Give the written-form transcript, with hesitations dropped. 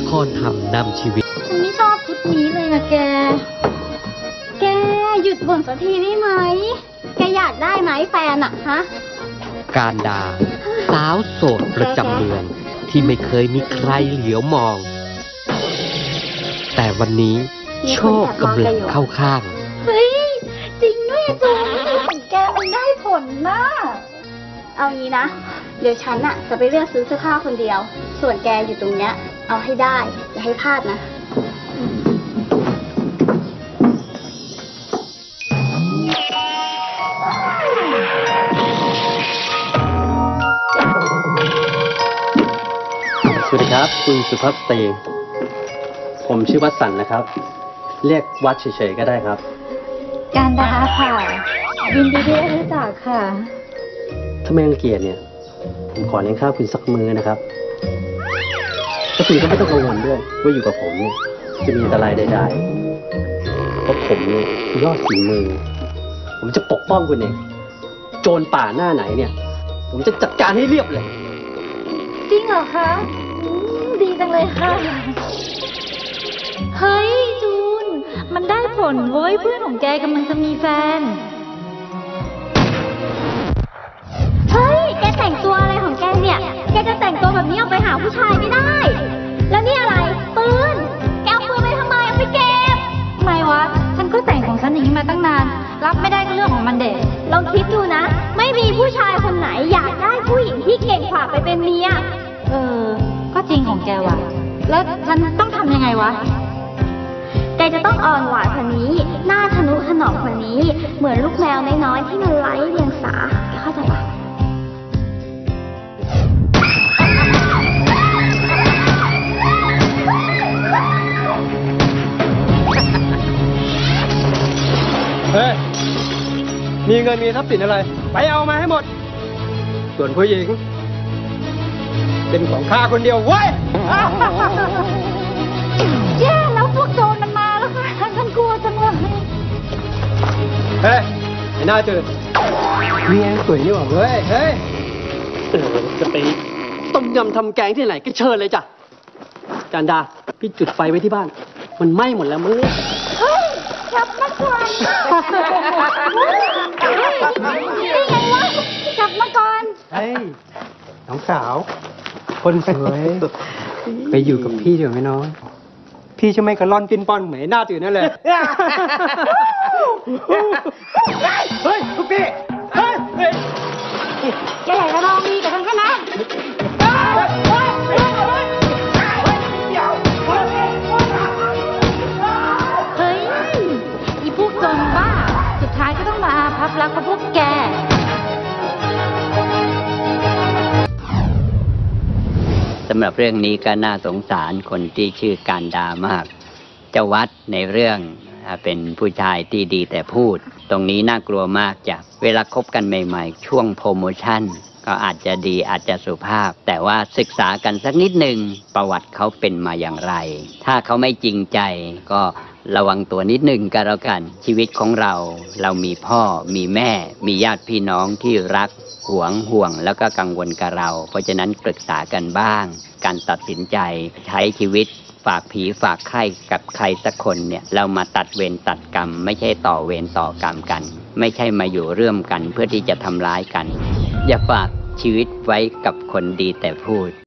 ละครธรรมนำชีวิตฉันไม่ชอบชุดนี้เลยนะแกหยุดบ่นสักทีได้ไหมแกอยากได้ไหมแฟนอะฮะการดาสาวโสดประจำเมืองที่ไม่เคยมีใครเหลียวมอง แต่วันนี้โชคกำลังเข้าข้างเฮ้ยจริงด้วยจูนแกมันได้ผลนะเอางี้นะเดี๋ยวฉันอะจะไปเลือกซื้อเสื้อผ้าคนเดียวส่วนแกอยู่ตรงเนี้ยเอาให้ได้อย่าให้พลาดนะสวัสดีครับคุณสุภาพสตรีผมชื่อวัดสันนะครับเรียกวัดเฉยๆก็ได้ครับการดาค่ะยินดีที่ได้รู้จักค่ะถ้าไม่รังเกียจเนี่ยผมขอเลี้ยงข้าวคุณสักมื้อนะครับถ้าคุณก็ไม่ต้องกังวลด้วยว่าอยู่กับผมเนี่ยจะมีอันตรายใดๆเพราะผมเนี่ยยอดฝีมือผมจะปกป้องคุณเองโจรป่าหน้าไหนเนี่ยผมจะจัดการให้เรียบเลยจริงเหรอคะดีจังเลยค่ะเฮ้ยจูนมันได้ผลเว้ยเพื่อนของแกกำลังจะมีแฟนเฮ้ยแกแต่งตัวอะไรของแกเนี่ยแกจะแต่งตัวแบบนี้ออกไปหาผู้ชายไม่ได้แล้วนี่อะไรปืนแกเอาปืนไปทำไมเอาไปเก็บทำไมวะฉันก็แต่งของฉันอย่างนี้มาตั้งนานรับไม่ได้ก็เรื่องของมันเด็กลองคิดดูนะไม่มีผู้ชายคนไหนอยากได้ผู้หญิงที่เก่งกว่าไปเป็นเมียก็จริงของแกว่ะแล้วฉันต้องทำยังไงวะแกจะต้องอ่อนหวานกว่านี้หน้าทะนุถนอมกว่านี้เหมือนลูกแมวน้อยๆที่มันไร้เดียงสาเข้าใจปะเฮ้ยมีเงินมีทรัพย์สินอะไรไปเอามาให้หมดส่วนผู้หญิงเป็นของข้าคนเดียวเว้ยแย่แล้วพวกโจรมันมาแล้วค่ะฉันกลัวจังเลยเฮ้ยไอ้หน้าจืดมีไงสวยนี่หว่าเว้ยเฮ้ยจะไปต้มยำทำแกงที่ไหนก็เชิญเลยจ้ะการดาพี่จุดไฟไว้ที่บ้านมันไหม้หมดแล้วมึงเฮ้ยจับมาก่อนนี่ไงวะจับมาก่อนเฮ้ยน้องสาวคนสวยไปอยู่กับพี่เดี๋ยวไหมน้องพี่จะไม่กระล่อนปิ้นป้อนเหมือนหน้าตื่นนั่นเลยเฮ้ยทุกพี่เฮ้ยแกใหญ่กระดองดีกับฉันก็นะเฮ้ยอีพวกโจรบ้าสุดท้ายก็ต้องมาอาภัพรักกับพวกแกสำหรับเรื่องนี้ก็น่าสงสารคนที่ชื่อการดามากเจ้าวัดในเรื่องเป็นผู้ชายที่ดีแต่พูดตรงนี้น่ากลัวมากจากเวลาคบกันใหม่ๆช่วงโปรโมชั่นก็อาจจะดีอาจจะสุภาพแต่ว่าศึกษากันสักนิดหนึ่งประวัติเขาเป็นมาอย่างไรถ้าเขาไม่จริงใจก็ระวังตัวนิดหนึ่งก็แล้วกันชีวิตของเรามีพ่อมีแม่มีญาติพี่น้องที่รักห่วงแล้วก็กังวลกับเราเพราะฉะนั้นปรึกษากันบ้างการตัดสินใจใช้ชีวิตฝากผีฝากไข้กับใครสักคนเนี่ยเรามาตัดเวรตัดกรรมไม่ใช่ต่อเวรต่อกรรมกันไม่ใช่มาอยู่ร่วมกันเพื่อที่จะทำร้ายกันอย่าฝากชีวิตไว้กับคนดีแต่พูด